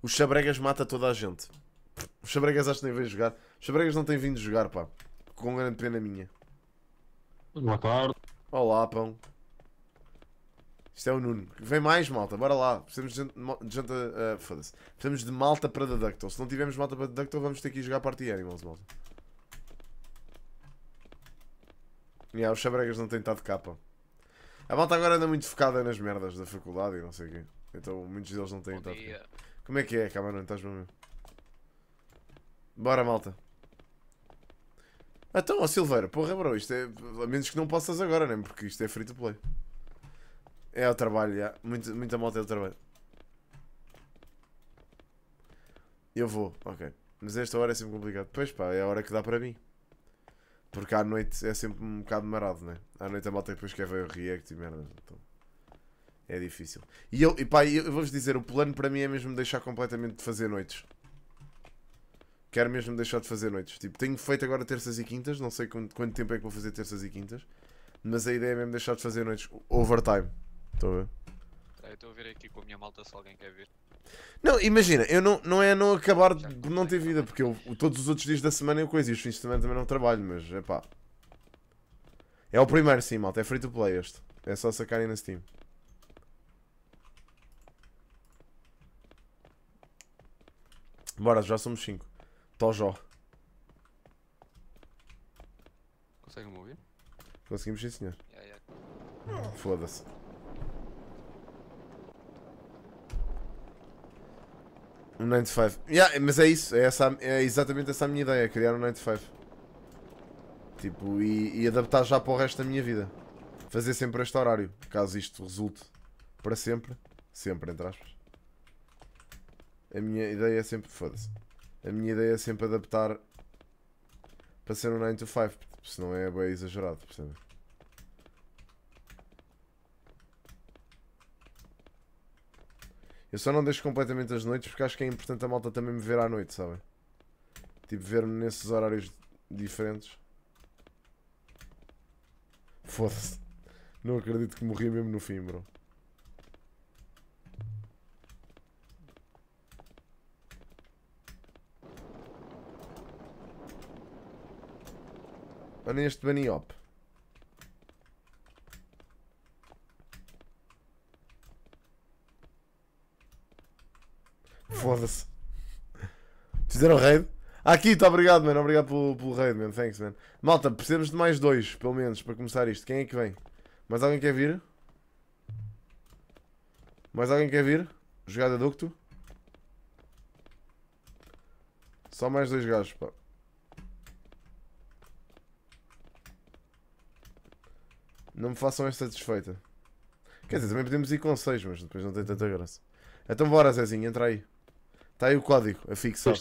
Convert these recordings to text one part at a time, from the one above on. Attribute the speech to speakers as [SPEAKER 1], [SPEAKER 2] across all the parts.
[SPEAKER 1] O Xabregas mata toda a gente. Os Xabregas acho que nem veio jogar. Os Xabregas não têm vindo jogar, pá. Com grande pena minha.
[SPEAKER 2] Boa tarde.
[SPEAKER 1] Olá, pão. Isto é o Nuno. Vem mais, malta. Bora lá. Precisamos de gente, foda-se. Precisamos de malta para Deductible. Se não tivermos malta para Deductible, vamos ter que ir jogar Party Animals, malta. Os Xabregas não têm estado cá, pá. A malta agora anda muito focada nas merdas da faculdade e não sei o quê. Então muitos deles não têm estado cá. Como é que é, Camarão? Estás-me a ver? Bora, malta. Então, ó Silveira, porra, bro, isto é. A menos que não possas agora, né? Porque isto é free to play. É o trabalho, já. Muita malta é o trabalho. Eu vou, ok. Mas esta hora é sempre complicado. Pois pá, é a hora que dá para mim. Porque à noite é sempre um bocado marado, né? À noite a malta depois quer ver o react e merda. Então, é difícil. E pá, eu vou-vos dizer, o plano para mim é mesmo deixar completamente de fazer noites. Quero mesmo deixar de fazer noites. Tipo, tenho feito agora terças e quintas. Não sei quanto tempo é que vou fazer terças e quintas. Mas a ideia é mesmo deixar de fazer noites. Overtime. Estou a ver?
[SPEAKER 3] Eu estou a ver aqui com a minha malta se alguém quer ver.
[SPEAKER 1] Não, imagina, eu não é não acabar de não ter vida. Porque eu todos os outros dias da semana eu coisa. E os fins de semana também não trabalho. Mas é pá. É o primeiro sim, malta. É free to play este. É só sacarem na Steam. Bora, já somos 5. Tojó.
[SPEAKER 3] Conseguem-me ouvir?
[SPEAKER 1] Conseguimos sim, senhor.
[SPEAKER 3] Yeah.
[SPEAKER 1] Foda-se. Um 9 to 5. Yeah, mas é isso. É exatamente essa a minha ideia. Criar um 9 to 5. Tipo, e adaptar já para o resto da minha vida. Fazer sempre este horário. Caso isto resulte para sempre. Sempre, entre aspas. A minha ideia é sempre... Foda-se. A minha ideia é sempre adaptar para ser um 9 to 5. Senão é bem exagerado, percebem? Eu só não deixo completamente as noites porque acho que é importante a malta também me ver à noite, sabem? Tipo, ver-me nesses horários diferentes. Foda-se. Não acredito que morri mesmo no fim, bro. Olha este bunny hop. Foda-se. Fizeram raid? Aqui, está obrigado, mano. Obrigado pelo raid, man. Thanks, man. Malta, precisamos de mais 2, pelo menos, para começar isto. Quem é que vem? Mais alguém quer vir? Mais alguém quer vir? Jogada ducto? Só mais 2 gajos, pá. Não me façam esta satisfeita. Quer dizer, também podemos ir com 6, mas depois não tem tanta graça. Então bora, Zezinho, entra aí. Está aí o código, afixado.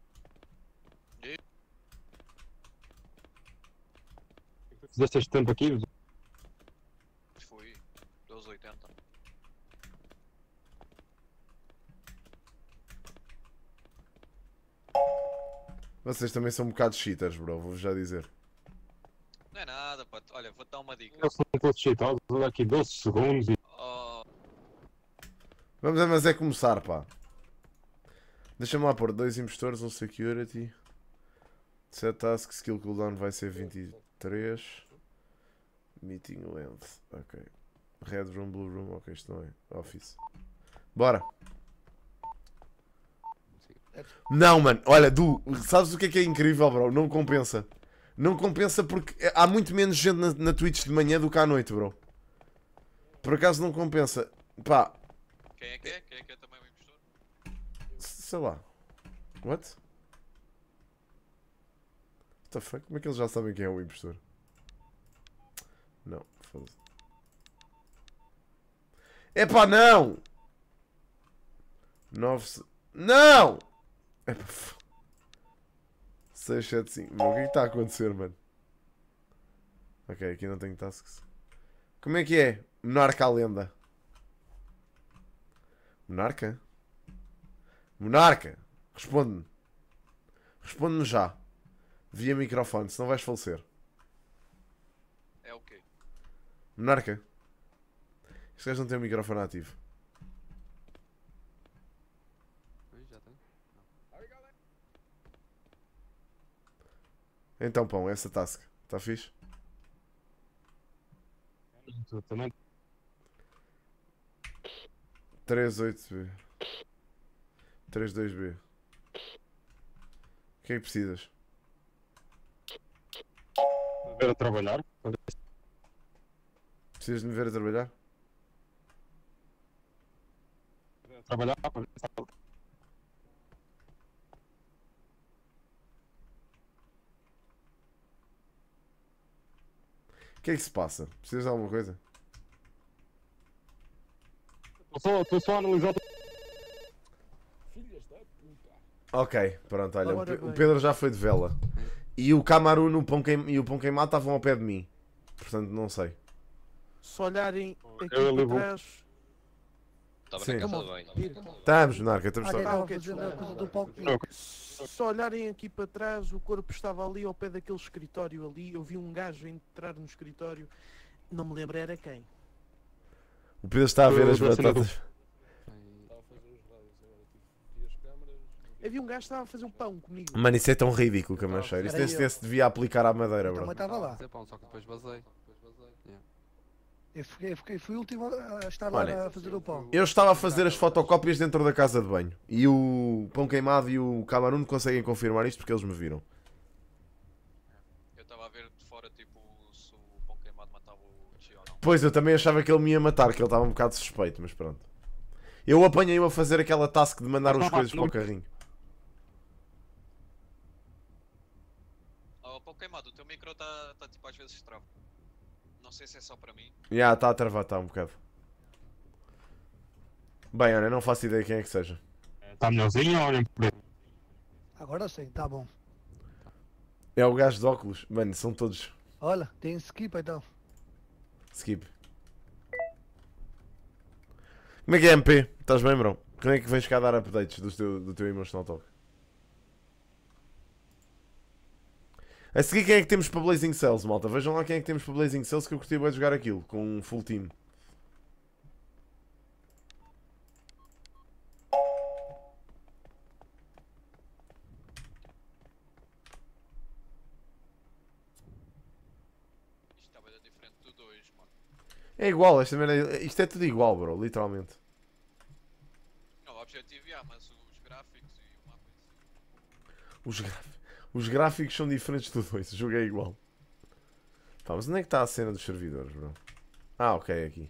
[SPEAKER 2] Fizeste este tempo aqui?
[SPEAKER 3] Fui 12,80.
[SPEAKER 1] Vocês também são um bocado cheaters, bro, vou-vos já dizer.
[SPEAKER 3] Não é nada, pá. Olha, vou-te dar uma dica.
[SPEAKER 2] Eu se não fosse cheatado, vou dar aqui 12 segundos e...
[SPEAKER 3] Oh,
[SPEAKER 1] Vamos mas é começar, pá. Deixa-me lá pôr 2 impostores, um security. Set task, skill cooldown vai ser 23. Meeting length, ok. Red room, blue room, ok, isto não é. Office. Bora. Não, mano, olha, sabes o que é incrível, bro? Não compensa. Não compensa porque há muito menos gente na Twitch de manhã do que à noite, bro. Por acaso não compensa. Pá.
[SPEAKER 3] quem é que é? Quem é que é também o impostor?
[SPEAKER 1] Sei lá. What? What the fuck? Como é que eles já sabem quem é o impostor? Não, foda-se. Epá, não! 9... Não! Epá, 6, 7, 5. Meu, o que é que está a acontecer, mano? Ok, aqui não tenho tasks. Como é que é? Monarca à lenda. Monarca? Monarca! Responde-me. Responde-me já. Via microfone, senão vais falecer.
[SPEAKER 3] É o quê?
[SPEAKER 1] Monarca. Este gajo não tem o microfone ativo.
[SPEAKER 3] Pois, já
[SPEAKER 1] Então, pão, essa task. Está fixe?
[SPEAKER 2] Tu também.
[SPEAKER 1] 38B. 32B. O que é que precisas?
[SPEAKER 2] Ver a trabalhar.
[SPEAKER 1] Precisas de me ver a trabalhar?
[SPEAKER 2] Trabalhar para ver se está.
[SPEAKER 1] O que é que se passa? Precisas de alguma coisa?
[SPEAKER 2] Estou só a analisar.
[SPEAKER 1] Ok, pronto, olha,
[SPEAKER 4] Ora
[SPEAKER 1] o
[SPEAKER 4] bem.
[SPEAKER 1] Pedro já foi de vela. E o Camaru no pão e o pão queimado estavam ao pé de mim. Portanto, não sei.
[SPEAKER 4] Se olharem aqui
[SPEAKER 2] Eu ali
[SPEAKER 4] para
[SPEAKER 2] vou.
[SPEAKER 4] trás.
[SPEAKER 3] Estava
[SPEAKER 1] Sim.
[SPEAKER 3] na casa de banho.
[SPEAKER 1] Estamos, Narca, estamos
[SPEAKER 5] Quem
[SPEAKER 1] só.
[SPEAKER 5] estava a
[SPEAKER 4] ok,
[SPEAKER 5] fazer a
[SPEAKER 4] desculpa.
[SPEAKER 5] coisa do palco?
[SPEAKER 4] Se olharem aqui para trás, o corpo estava ali ao pé daquele escritório ali. Eu vi um gajo entrar no escritório. Não me lembro era quem.
[SPEAKER 1] O Pedro está a ver as
[SPEAKER 2] Eu vou
[SPEAKER 1] batatas.
[SPEAKER 4] Havia um gajo que estava a fazer um pão comigo.
[SPEAKER 1] Mano, isso é tão ridículo, Camacheiro. Isso
[SPEAKER 5] Era
[SPEAKER 1] nem
[SPEAKER 5] eu.
[SPEAKER 1] se devia aplicar à madeira,
[SPEAKER 5] Também
[SPEAKER 1] bro.
[SPEAKER 5] estava lá.
[SPEAKER 6] Fazer pão, só que depois vazei.
[SPEAKER 5] Fui o último a estar
[SPEAKER 1] Olha,
[SPEAKER 5] lá a fazer o pão.
[SPEAKER 1] Eu estava a fazer as fotocópias dentro da casa de banho. E o pão queimado e o Camaru não conseguem confirmar isto porque eles me viram.
[SPEAKER 3] Eu estava a ver de fora, tipo, se o pão queimado matava o Chi ou não.
[SPEAKER 1] Pois, eu também achava que ele me ia matar, que ele estava um bocado suspeito, mas pronto. Eu apanhei-o a fazer aquela task de mandar as coisas para o carrinho.
[SPEAKER 3] Oh, pão queimado, o teu micro está tipo às vezes trava. Não sei se é só para mim.
[SPEAKER 1] Já, está a travar, está um bocado. Bem, olha, não faço ideia quem é que seja.
[SPEAKER 2] Está melhorzinho ou olhem por aí?
[SPEAKER 5] Agora sim, tá bom.
[SPEAKER 1] É o gajo de óculos. Mano, são todos
[SPEAKER 5] Olha, tem skip então.
[SPEAKER 1] skip. Como é que é, MP? Estás bem, bro? Quando é que vens cá dar updates do teu Emotional Talk? A seguir, quem é que temos para Blazing Cells, malta? Vejam lá quem é que temos para Blazing Cells, que eu curti bem de jogar aquilo, com um full team.
[SPEAKER 3] Isto estava diferente do 2, mano.
[SPEAKER 1] É igual, isto é tudo igual, bro, literalmente.
[SPEAKER 3] Não, o objetivo mas os gráficos e o mapa em si.
[SPEAKER 1] Os gráficos são diferentes do 2, o jogo é igual. Pá, mas onde é que está a cena dos servidores, bro? Ah, ok, é aqui.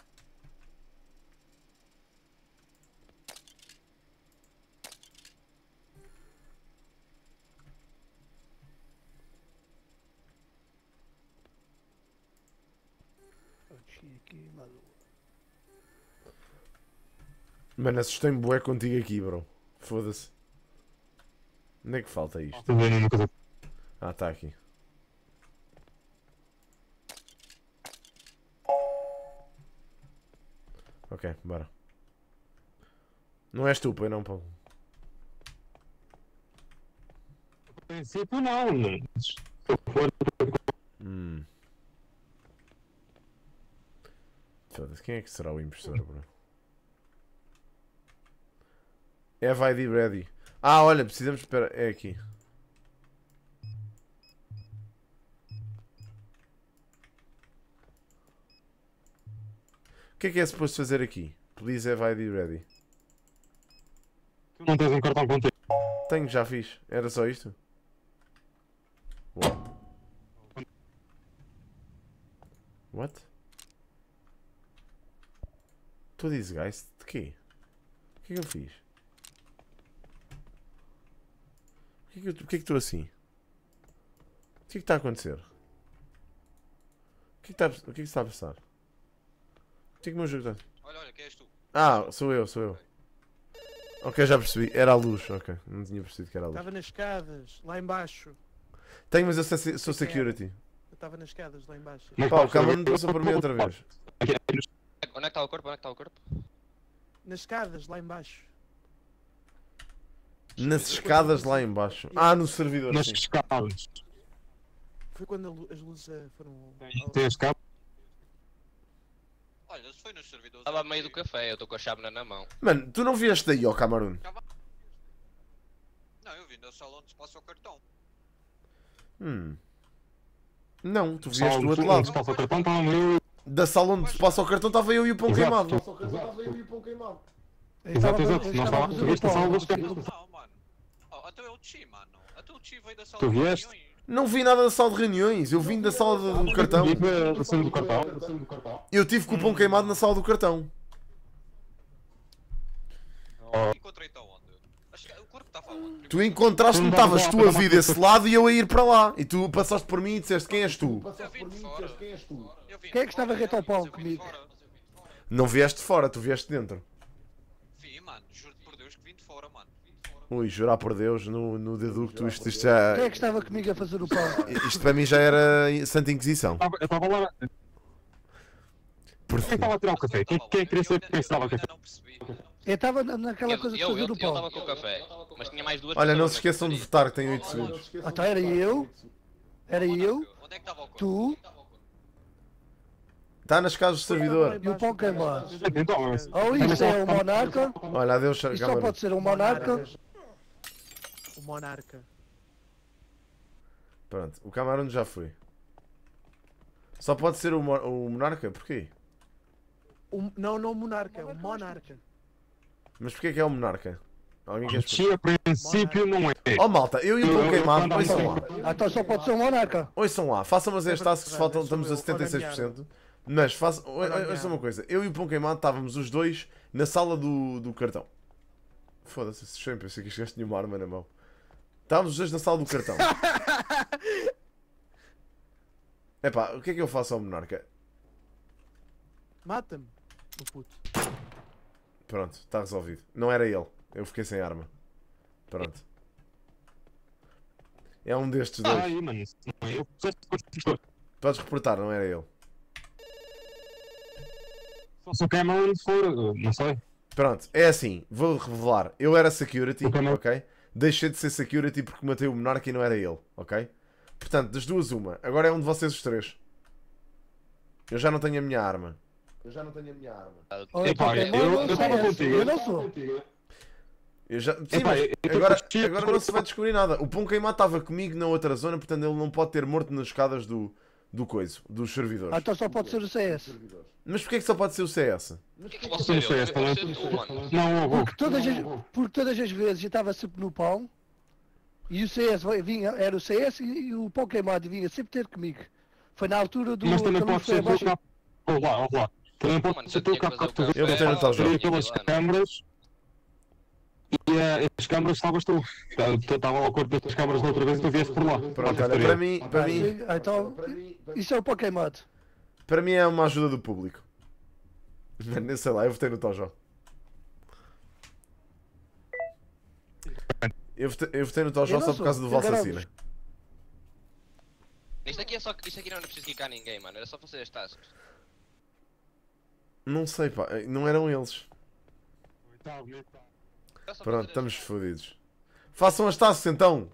[SPEAKER 5] Aqui, maluco.
[SPEAKER 1] Mano, assustei-me bué contigo aqui, bro. Foda-se. Onde é que falta isto?
[SPEAKER 2] Estou vendo uma coisa.
[SPEAKER 1] Ah, está aqui. Ok, bora. Não és tu, pois não, Paulo?
[SPEAKER 2] A princípio não. Se eu for.
[SPEAKER 1] Foda-se, quem é que será o impostor, bro? Have ID ready. Ah, olha, precisamos... Espera, é aqui. O que é suposto fazer aqui? Please have ID ready.
[SPEAKER 2] Tu não tens um cartão contigo.
[SPEAKER 1] Tenho, já fiz. Era só isto? What? What? Tu dizes, guys, de quê? O que é que eu fiz? Por que é que estou assim? O que é que está a acontecer? O que é que está a passar? O que é que o meu jogo está...
[SPEAKER 3] Olha, quem és tu?
[SPEAKER 1] Ah, sou eu. Ok, já percebi. Era a luz, ok. Não tinha percebido que era a luz.
[SPEAKER 4] Estava nas escadas, lá embaixo.
[SPEAKER 1] Tenho, mas eu sou security.
[SPEAKER 4] Eu estava nas escadas, lá embaixo.
[SPEAKER 1] Pá, o Cameron passou por mim outra vez.
[SPEAKER 3] Onde é que está o corpo? Onde é que está o corpo?
[SPEAKER 4] Nas escadas, lá embaixo.
[SPEAKER 1] Nas escadas lá em baixo. Ah, no servidor,
[SPEAKER 2] Nas
[SPEAKER 1] sim.
[SPEAKER 2] escadas.
[SPEAKER 4] Foi quando as luzes foram...
[SPEAKER 2] Tem as capas.
[SPEAKER 3] Olha, se foi nos servidores.
[SPEAKER 7] Estava a meio do café, eu estou com a chávena na mão.
[SPEAKER 1] Mano, tu não vieste daí, ó Cameron?
[SPEAKER 3] Não, eu vim da sala onde se passa o cartão.
[SPEAKER 1] Não, tu
[SPEAKER 2] Só
[SPEAKER 1] vieste do outro
[SPEAKER 2] onde
[SPEAKER 1] lado.
[SPEAKER 2] se passa o cartão, estava eu.
[SPEAKER 1] Da sala onde se passa o cartão estava eu e o pão
[SPEAKER 2] Exato.
[SPEAKER 1] queimado.
[SPEAKER 5] Eu estava-
[SPEAKER 2] Exato.
[SPEAKER 5] eu
[SPEAKER 2] Não
[SPEAKER 5] estava a
[SPEAKER 2] estava.
[SPEAKER 5] fazer
[SPEAKER 2] Tu
[SPEAKER 5] o
[SPEAKER 2] viste a
[SPEAKER 5] pão.
[SPEAKER 2] sala dos
[SPEAKER 3] Não, mano. Oh, até eu chi, mano. Até o chi veio da sala
[SPEAKER 2] Tu
[SPEAKER 3] de
[SPEAKER 2] vieste?
[SPEAKER 3] reuniões.
[SPEAKER 1] Não vi nada da sala de reuniões, eu vim da sala do cartão.
[SPEAKER 2] Vi a cena do cartão.
[SPEAKER 1] Eu tive com o pão queimado na sala do cartão.
[SPEAKER 3] Encontrei-te aonde? Acho que o corpo estava aonde?
[SPEAKER 1] Tu encontraste-me, estavas tu a vir desse lado e eu a ir para lá. E tu passaste por mim e disseste quem és tu?
[SPEAKER 3] Eu vim de fora. Eu vim
[SPEAKER 5] Quem é
[SPEAKER 3] de
[SPEAKER 5] que estava
[SPEAKER 3] fora,
[SPEAKER 5] reto ao
[SPEAKER 3] mas
[SPEAKER 5] pau
[SPEAKER 3] eu vim de
[SPEAKER 5] comigo?
[SPEAKER 3] fora.
[SPEAKER 1] Não vieste de fora, tu vieste dentro.
[SPEAKER 3] Vim, mano. Juro-te por Deus que vim de fora, mano.
[SPEAKER 1] Ui, jurar por Deus, no deducto isto já.
[SPEAKER 5] Quem é que estava comigo a fazer o pão?
[SPEAKER 1] Isto para mim já era Santa Inquisição.
[SPEAKER 2] Eu estava lá.
[SPEAKER 1] Por-
[SPEAKER 2] Quem estava a tirar o café? Quem é que queria saber quem estava a
[SPEAKER 3] Eu
[SPEAKER 2] café?
[SPEAKER 3] ainda não percebi.
[SPEAKER 5] Eu estava naquela coisa de
[SPEAKER 7] Eu
[SPEAKER 5] fazer o pão.
[SPEAKER 7] estava com o café, mas tinha mais duas
[SPEAKER 1] Olha, não se
[SPEAKER 7] pessoas
[SPEAKER 1] esqueçam de
[SPEAKER 7] naquele
[SPEAKER 1] votar, que tem 8 segundos.
[SPEAKER 5] Então era eu,
[SPEAKER 3] Onde é que estava o corpo?
[SPEAKER 5] tu
[SPEAKER 1] Está nas casas do servidor.
[SPEAKER 5] e o pão queimado.
[SPEAKER 2] Então,
[SPEAKER 5] Ou isto é um monarca,
[SPEAKER 1] Olha, adeus,
[SPEAKER 5] isto só
[SPEAKER 1] Camarão.
[SPEAKER 5] pode ser um monarca.
[SPEAKER 4] O monarca.
[SPEAKER 1] Pronto, o Camarão já foi. Só pode ser o monarca? Porquê?
[SPEAKER 4] Não, não o monarca, é o monarca.
[SPEAKER 1] Mas porquê que é o monarca? Alguém quer explicar?
[SPEAKER 2] Chi a princípio não é.
[SPEAKER 1] Oh malta, eu e o pão queimado, ouçam lá.
[SPEAKER 5] Então só pode ser um monarca.
[SPEAKER 1] Ouçam lá, façam as tasks,
[SPEAKER 4] verdade,
[SPEAKER 1] faltam,
[SPEAKER 4] sou
[SPEAKER 1] estamos a
[SPEAKER 4] eu, ora
[SPEAKER 1] 76%. Mas façam,
[SPEAKER 4] Ora
[SPEAKER 1] ouçam uma coisa, eu e o pão queimado estávamos os dois na sala do cartão. Foda-se, deixa-me pensar que este tinha uma arma na mão. Estávamos os dois na sala do cartão. Epá, o que é que eu faço ao monarca?
[SPEAKER 4] Mata-me, o puto.
[SPEAKER 1] Pronto, está resolvido. Não era ele, eu fiquei sem arma. Pronto. É um destes dois.
[SPEAKER 2] Aí, mano. Isso não é. Eu puseste
[SPEAKER 1] Podes reportar, não era ele.
[SPEAKER 2] se o Cameron for, não sei.
[SPEAKER 1] Pronto, é assim, vou revelar. Eu era security,
[SPEAKER 2] Ok, não.
[SPEAKER 1] ok? Deixei de ser security porque matei o monarca e não era ele, ok? Portanto, das duas, uma. Agora é um de vocês os três. Eu já não tenho a minha arma.
[SPEAKER 5] Ou
[SPEAKER 2] Epá,
[SPEAKER 5] então queimado,
[SPEAKER 2] eu estava contigo.
[SPEAKER 5] Eu não sou.
[SPEAKER 1] Eu já... Sim,
[SPEAKER 2] Epá,
[SPEAKER 1] mas
[SPEAKER 2] eu tô
[SPEAKER 1] agora,
[SPEAKER 2] contigo.
[SPEAKER 1] agora não se vai descobrir nada. O pão queimado estava comigo na outra zona, portanto ele não pode ter morto nas escadas do coiso, dos servidores.
[SPEAKER 5] Então só pode ser o CS.
[SPEAKER 1] Mas porquê que só pode ser o CS?
[SPEAKER 7] Porquê que posso ser eu?
[SPEAKER 2] Não sei, esta
[SPEAKER 7] Também
[SPEAKER 2] não
[SPEAKER 7] posso ser tu, mano.
[SPEAKER 2] Não, eu vou.
[SPEAKER 5] Porque todas as vezes eu estava sempre no pão e o CS vinha, era o CS e o pão queimado vinha sempre ter comigo. Foi na altura do.
[SPEAKER 2] Mas também
[SPEAKER 5] aquele
[SPEAKER 2] pode
[SPEAKER 5] foi
[SPEAKER 2] ser tu
[SPEAKER 5] abaixo-
[SPEAKER 2] cá. Olá, olá. Também
[SPEAKER 7] Mano,
[SPEAKER 2] pode
[SPEAKER 7] se
[SPEAKER 2] ser
[SPEAKER 7] eu
[SPEAKER 2] tu
[SPEAKER 7] tinha
[SPEAKER 2] cá
[SPEAKER 7] que
[SPEAKER 2] cá
[SPEAKER 7] fazer
[SPEAKER 2] tu
[SPEAKER 7] o
[SPEAKER 2] vês
[SPEAKER 1] Eu vou ter no tal jogo.
[SPEAKER 2] pelas câmaras e as câmaras estavas tu. Estava lá o corpo das câmaras da outra vez e tu vieste por lá.
[SPEAKER 1] Pronto, olha, para mim,
[SPEAKER 5] Então, isso é o pão queimado.
[SPEAKER 1] para mim é uma ajuda do público. Nem sei lá, eu votei no Tojo. Eu votei no Tojo
[SPEAKER 5] Eu não
[SPEAKER 1] só por
[SPEAKER 5] sou,
[SPEAKER 1] causa do
[SPEAKER 5] eu
[SPEAKER 1] Valsacina.
[SPEAKER 7] Isto aqui não era preciso clicar ninguém, mano. Era só fazer as tasks.
[SPEAKER 1] Não sei, pá, não eram eles.
[SPEAKER 2] Tá, bonito.
[SPEAKER 7] Era só
[SPEAKER 1] Pronto,
[SPEAKER 7] fazer
[SPEAKER 1] estamos fodidos. Façam as taças então!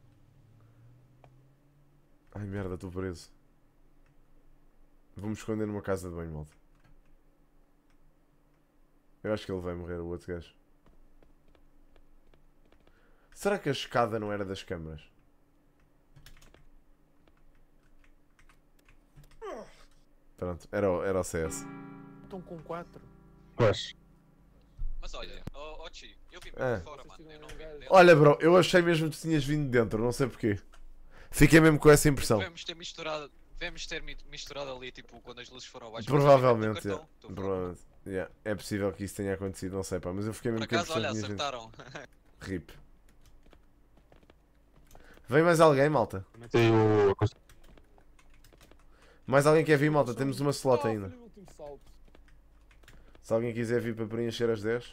[SPEAKER 1] Ai merda, estou preso. Vou-me esconder numa casa de banho, malta. Eu acho que ele vai morrer, o outro gajo. Será que a escada não era das câmaras? Pronto, era o CS.
[SPEAKER 4] Estão com 4.
[SPEAKER 2] Pois.
[SPEAKER 3] Mas olha, ó Chi, eu vim
[SPEAKER 1] Ah.
[SPEAKER 3] de fora, mano. Eu não vim de dentro.
[SPEAKER 1] Olha, bro, eu achei mesmo que tu tinhas vindo de dentro, não sei porquê. Fiquei mesmo com essa impressão.
[SPEAKER 3] Devemos ter misturado ali, tipo, quando as luzes foram abaixo.
[SPEAKER 1] Provavelmente,
[SPEAKER 3] Cartão,
[SPEAKER 1] yeah.
[SPEAKER 3] estou a falar.
[SPEAKER 1] Provavelmente. Yeah. É possível que isso tenha acontecido, não sei, pá, mas eu fiquei
[SPEAKER 3] Por
[SPEAKER 1] mesmo com a
[SPEAKER 3] acaso,
[SPEAKER 1] impressão
[SPEAKER 3] olha,
[SPEAKER 1] que tinhas vindo.
[SPEAKER 3] acertaram.
[SPEAKER 1] RIP. Vem mais alguém, malta?
[SPEAKER 2] Tem o.
[SPEAKER 1] Mais alguém quer vir, malta? Temos uma slot ainda. Se alguém quiser vir para preencher as 10.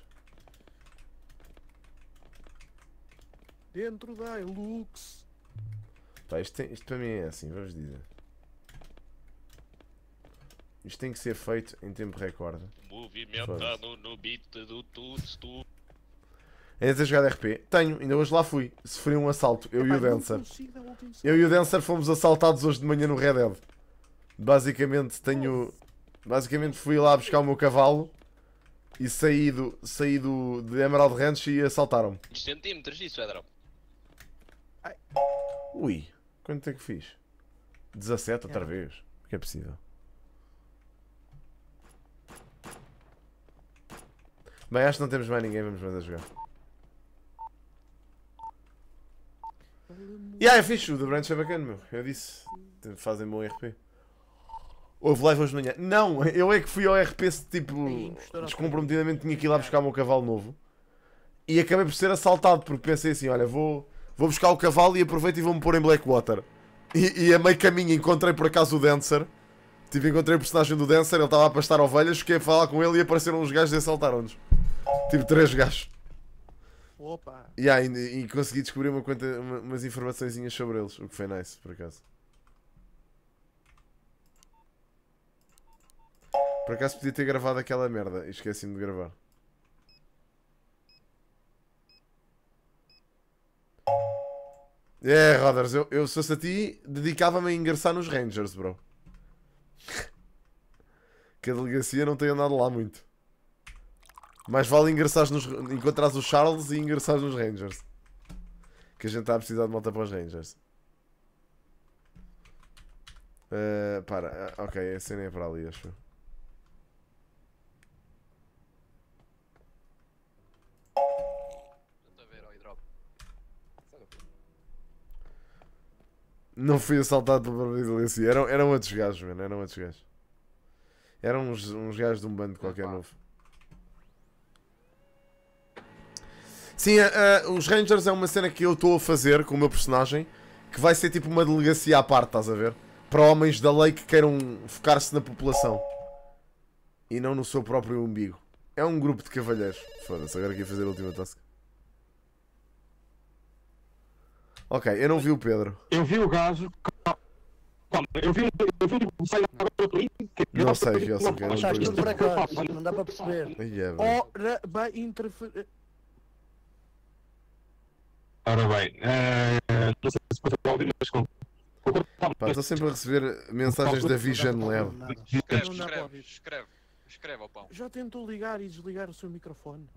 [SPEAKER 4] Dentro da Hilux.
[SPEAKER 1] Pá, isto para mim é assim, vamos dizer. Isto tem que ser feito em tempo recorde.
[SPEAKER 7] Movimentado no beat do tudo.
[SPEAKER 1] Ainda tens jogado RP? Tenho, ainda hoje lá fui. Sofri um assalto, eu e o
[SPEAKER 4] Epá, não
[SPEAKER 1] Dancer.
[SPEAKER 4] consigo dar o último salto.
[SPEAKER 1] Eu e o Dancer fomos assaltados hoje de manhã no Red Dead. Basicamente fui lá buscar o meu cavalo e saí de Emerald Ranch e assaltaram-me.
[SPEAKER 7] Centímetros, isso, Edrão.
[SPEAKER 1] Ui. Quanto é que fiz? 17 outra vez. O que é possível? Bem, acho que não temos mais ninguém, vamos mais a jogar. Eu fiz o The Branch é bacana, meu. Eu disse, fazem bom RP. Houve live hoje de manhã. Não, eu é que fui ao RP tipo, descomprometidamente tinha que ir lá buscar o meu cavalo novo. E acabei por ser assaltado, porque pensei assim, olha, vou buscar o cavalo e aproveito e vou-me pôr em Blackwater. E a meio caminho encontrei por acaso o Dancer. Tipo, encontrei o personagem do Dancer, ele estava a pastar ovelhas, fiquei a falar com ele e apareceram uns gajos e assaltaram-nos. Tipo, 3 gajos.
[SPEAKER 4] Opa!
[SPEAKER 1] E consegui descobrir umas informaçõezinhas sobre eles, o que foi nice, por acaso. Por acaso podia ter gravado aquela merda e esqueci-me de gravar. Roders, eu se fosse a ti, dedicava-me a ingressar nos Rangers, bro. Que a delegacia não tem andado lá muito. Mais vale encontrares o Charles e ingressares nos Rangers. Que a gente está a precisar de malta para os Rangers. Ok, a cena é para ali, acho. Não fui assaltado pela própria delegacia. Eram outros gajos, mano. Eram outros gajos. Eram uns gajos de um bando qualquer novo. Sim, os Rangers é uma cena que eu estou a fazer com o meu personagem, que vai ser tipo uma delegacia à parte, estás a ver? Para homens da lei que queiram focar-se na população e não no seu próprio umbigo. É um grupo de cavalheiros. Foda-se, agora aqui a fazer a última task. Ok, eu não vi o Pedro.
[SPEAKER 2] Eu vi o gajo. Calma, eu vi o sai agora do link.
[SPEAKER 1] Não sei, eu sei que é um
[SPEAKER 5] Achaste tudo por
[SPEAKER 1] coisa.
[SPEAKER 5] acaso, não dá para perceber.
[SPEAKER 1] Ai, é, bem.
[SPEAKER 4] Ora, vai interferir.
[SPEAKER 2] Ora bem, não sei se pode ouvir, mas com.
[SPEAKER 1] Pá, estou sempre a receber mensagens da Vision Lab.
[SPEAKER 4] Não dá para ouvir.
[SPEAKER 3] Escreve ao pão.
[SPEAKER 4] Já tentou ligar e desligar o seu microfone?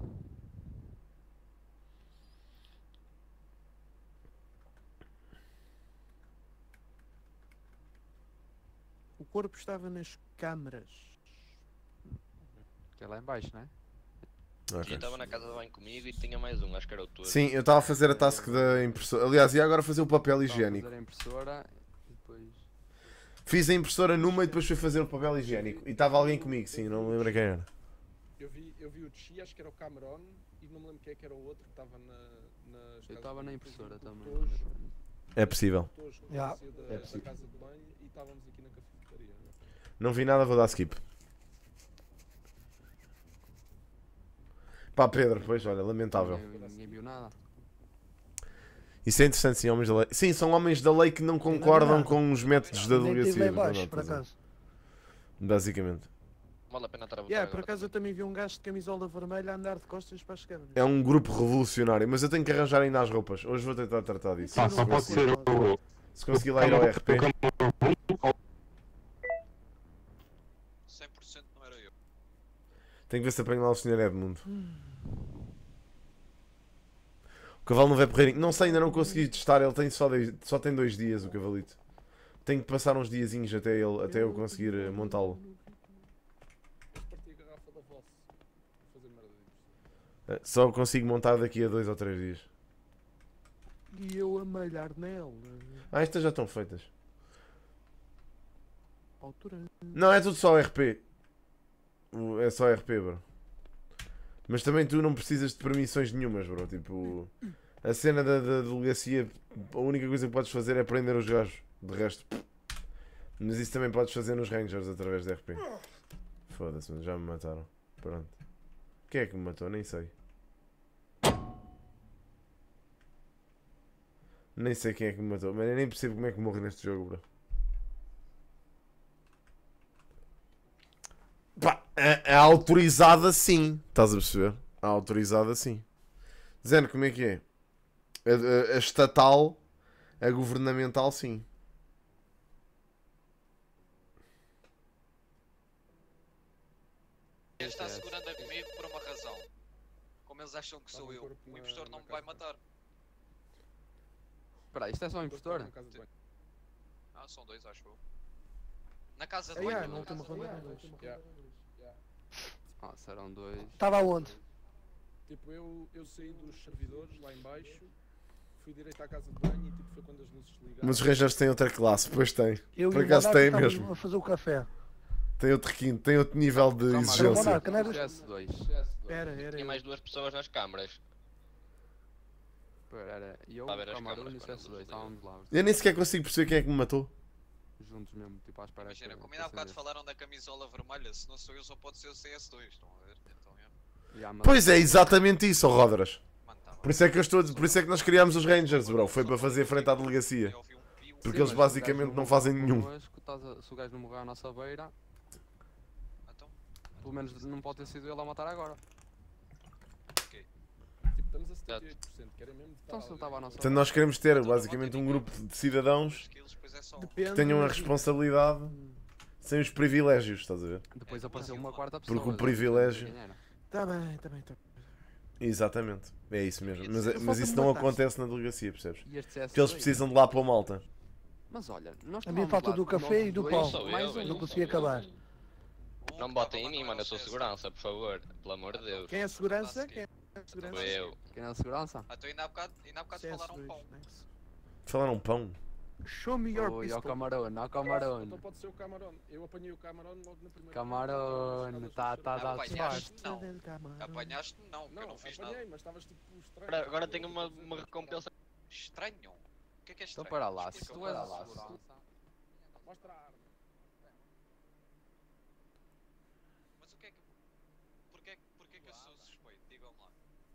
[SPEAKER 4] O corpo estava nas câmaras.
[SPEAKER 6] Que é lá em baixo, não é?
[SPEAKER 1] Ok.
[SPEAKER 7] Eu estava na casa de banho comigo e tinha mais um, acho que era o Toro.
[SPEAKER 1] Sim, eu estava a fazer a task da impressora. Aliás, ia agora fazer o papel higiênico.
[SPEAKER 6] Fazer a impressora e depois.
[SPEAKER 1] Fiz a impressora numa e depois fui fazer o papel higiênico. E estava alguém comigo, sim, não me lembro quem era.
[SPEAKER 8] Eu vi o Chi, acho que era o Cameron, e não me lembro quem é que era o outro que estava nas
[SPEAKER 6] Eu estava na impressora também.
[SPEAKER 1] É possível.
[SPEAKER 5] Já.
[SPEAKER 1] É possível.
[SPEAKER 8] Da casa de banho e estávamos aqui na cafeteria.
[SPEAKER 1] Não vi nada, vou dar skip. Pá, Pedro, pois olha, lamentável.
[SPEAKER 6] Ninguém viu nada.
[SPEAKER 1] Isso é interessante, sim, homens da lei. Sim, são homens da lei que não concordam com os métodos da
[SPEAKER 5] Nem estive lá
[SPEAKER 1] delegacia.
[SPEAKER 5] em baixo,
[SPEAKER 1] Não,
[SPEAKER 5] por
[SPEAKER 1] estás a ver?
[SPEAKER 5] acaso.
[SPEAKER 1] Basicamente.
[SPEAKER 7] Vale a pena estar a botar
[SPEAKER 4] Yeah, por
[SPEAKER 7] agora.
[SPEAKER 4] acaso eu também vi um gajo de camisola vermelha a andar de costas para as câmaras.
[SPEAKER 1] É um grupo revolucionário, mas eu tenho que arranjar ainda as roupas. Hoje vou tentar tratar disso.
[SPEAKER 2] Ah, só pode ser o.
[SPEAKER 1] Se conseguir lá ir ao RP.
[SPEAKER 3] 100% não era eu.
[SPEAKER 1] Tenho que ver se apanho lá o Sr. Edmundo. O cavalo não vai porreirinho. Não sei, ainda não consegui testar. Ele tem só tem 2 dias, o cavalito. Tenho que passar uns diazinhos até eu conseguir montá-lo.
[SPEAKER 8] Parti a garrafa da Voss. Fazer merda disso.
[SPEAKER 1] Só consigo montar daqui a 2 ou 3 dias.
[SPEAKER 4] E eu a malhar nela.
[SPEAKER 1] Ah, estas já estão feitas.
[SPEAKER 4] Altura.
[SPEAKER 1] Não, é tudo só RP. É só RP, bro. Mas também tu não precisas de permissões nenhumas, bro. Tipo, a cena da delegacia, a única coisa que podes fazer é prender os gajos. De resto, mas isso também podes fazer nos Rangers através de RP. Foda-se, mano, já me mataram. Pronto. Quem é que me matou? Nem sei. Nem sei quem é que me matou. Mas eu nem percebo como é que morri neste jogo, bro. Pá, a autorizada sim. Estás a perceber? A autorizada sim. Zeno, como é que é? A estatal, a governamental sim.
[SPEAKER 3] Ele está segurando a comigo por uma razão. Como eles acham que sou eu, o impostor não me vai matar.
[SPEAKER 6] Espera, isto é só um impostor?
[SPEAKER 8] Na casa de banho.
[SPEAKER 3] Ah, são dois, acho eu. Na casa de
[SPEAKER 4] Ah,
[SPEAKER 3] banho.
[SPEAKER 4] yeah,
[SPEAKER 3] na
[SPEAKER 4] na última
[SPEAKER 3] casa de
[SPEAKER 4] ronda
[SPEAKER 3] banho.
[SPEAKER 4] eram dois.
[SPEAKER 8] Yeah.
[SPEAKER 6] Ah, serão dois.
[SPEAKER 5] Estava aonde?
[SPEAKER 8] Tipo, eu saí dos servidores lá em baixo, fui direito à casa de banho e tipo, foi quando as luzes se ligaram.
[SPEAKER 1] Mas os Rangers têm outra classe, pois tem.
[SPEAKER 5] Eu
[SPEAKER 1] Por
[SPEAKER 5] e o
[SPEAKER 1] acaso
[SPEAKER 5] Monarca
[SPEAKER 1] tem
[SPEAKER 5] estávamos
[SPEAKER 1] mesmo.
[SPEAKER 5] a fazer o café.
[SPEAKER 1] Tem outro requinte, tem outro nível de
[SPEAKER 6] Calma,
[SPEAKER 1] exigência.
[SPEAKER 5] Monarca, não eras?
[SPEAKER 6] CS2.
[SPEAKER 4] Era,
[SPEAKER 7] Tinha
[SPEAKER 4] era.
[SPEAKER 7] mais duas pessoas nas câmaras.
[SPEAKER 6] Espera, era eu,
[SPEAKER 7] Está a ver as
[SPEAKER 6] Camarão e
[SPEAKER 7] câmaras,
[SPEAKER 6] o
[SPEAKER 7] quando
[SPEAKER 6] CS2.
[SPEAKER 7] nos
[SPEAKER 6] Estávamos lá.
[SPEAKER 1] Eu nem sequer consigo perceber quem é que me matou.
[SPEAKER 6] Juntos mesmo, tipo à espera.
[SPEAKER 3] Imagina,
[SPEAKER 6] que-
[SPEAKER 3] como
[SPEAKER 6] que
[SPEAKER 3] ainda há bocado
[SPEAKER 6] acendesse.
[SPEAKER 3] falaram da camisola vermelha, se não sou eu, só pode ser o CS2. Estão a ver? Então, é.
[SPEAKER 6] Yeah, mas-
[SPEAKER 1] Pois é, exatamente isso, ó Rodras.
[SPEAKER 3] Mano, tá
[SPEAKER 1] Por isso é que eu estou, por isso é que nós criámos os Rangers, bro. Foi para fazer frente à delegacia.
[SPEAKER 3] Eu ouvi um pio.
[SPEAKER 1] Porque
[SPEAKER 6] Sim,
[SPEAKER 1] eles
[SPEAKER 6] mas
[SPEAKER 1] basicamente
[SPEAKER 6] se o gajo
[SPEAKER 1] não fazem
[SPEAKER 6] morrer
[SPEAKER 1] nenhum.
[SPEAKER 6] connosco, se o gajo não morrer à nossa beira,
[SPEAKER 3] Então,
[SPEAKER 6] pelo menos não pode ter sido ele a matar agora.
[SPEAKER 8] Tipo, estamos a 78%, querem mesmo de
[SPEAKER 6] Então se ele estava à nossa
[SPEAKER 1] Portanto, nós queremos ter basicamente um grupo de cidadãos
[SPEAKER 3] os kills, depois é só um.
[SPEAKER 4] Depende.
[SPEAKER 1] que tenham a
[SPEAKER 4] imagina.
[SPEAKER 1] responsabilidade sem os privilégios, estás a ver?
[SPEAKER 6] Depois
[SPEAKER 3] É,
[SPEAKER 6] apareceu
[SPEAKER 3] mas
[SPEAKER 6] uma
[SPEAKER 3] eu-
[SPEAKER 6] quarta pessoa.
[SPEAKER 1] Porque o
[SPEAKER 6] já não sei
[SPEAKER 1] privilégio-
[SPEAKER 6] quem era.
[SPEAKER 4] Tá bem, tá bem, tá bem.
[SPEAKER 1] Exatamente. É isso mesmo. Mas
[SPEAKER 4] Falta-me
[SPEAKER 1] isso não
[SPEAKER 4] uma taça.
[SPEAKER 1] acontece na delegacia, percebes?
[SPEAKER 6] E este CS2?
[SPEAKER 1] Porque eles precisam de lá para o malta.
[SPEAKER 6] Mas olha, nós
[SPEAKER 5] A minha
[SPEAKER 6] tomamos
[SPEAKER 5] falta
[SPEAKER 6] lá
[SPEAKER 5] do café e do
[SPEAKER 6] dois,
[SPEAKER 5] pão.
[SPEAKER 7] Sou eu,
[SPEAKER 6] mais
[SPEAKER 7] velho.
[SPEAKER 6] um.
[SPEAKER 5] Não consegui acabar.
[SPEAKER 7] Não me botem em mim, mano, eu sou segurança, por favor. Pelo amor de Deus.
[SPEAKER 4] Quem é segurança? Quem é segurança?
[SPEAKER 7] Sou eu.
[SPEAKER 6] Quem é a segurança?
[SPEAKER 3] Ah, então ainda há bocado falaram
[SPEAKER 4] CS2,
[SPEAKER 3] pão.
[SPEAKER 4] nice.
[SPEAKER 1] Falaram pão.
[SPEAKER 4] Show me your
[SPEAKER 6] Oi, ao
[SPEAKER 4] pistol.
[SPEAKER 6] camarão, ao
[SPEAKER 8] Então
[SPEAKER 6] camarão.
[SPEAKER 8] pode ser o Camarón. Eu apanhei o Camarón logo na primeira
[SPEAKER 6] Camarón, tá a dar
[SPEAKER 3] Apanhaste?
[SPEAKER 6] sorte.
[SPEAKER 3] Não.
[SPEAKER 4] Del camarão.
[SPEAKER 3] Apanhaste? Não, porque eu
[SPEAKER 8] Não,
[SPEAKER 3] não fiz
[SPEAKER 8] apanhei,
[SPEAKER 3] nada.
[SPEAKER 8] mas estavas tipo estranho.
[SPEAKER 7] Agora tenho uma recompensa.
[SPEAKER 3] Estranho? O que é
[SPEAKER 6] Então
[SPEAKER 3] estranho?
[SPEAKER 6] para lá, se
[SPEAKER 3] Explica
[SPEAKER 6] tu
[SPEAKER 3] lá.
[SPEAKER 6] és a segurança.
[SPEAKER 8] Mostra a arma.
[SPEAKER 3] Mas o que é que. Porquê que eu sou suspeito? Digam lá.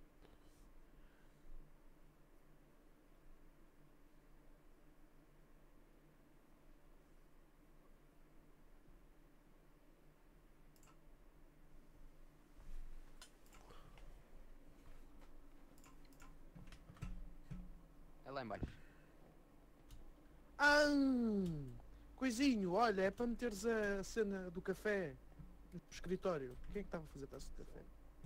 [SPEAKER 6] É lá em baixo.
[SPEAKER 4] Ah, coisinho, olha, é para meteres a cena do café no escritório. Quem é que estava a fazer taça de café?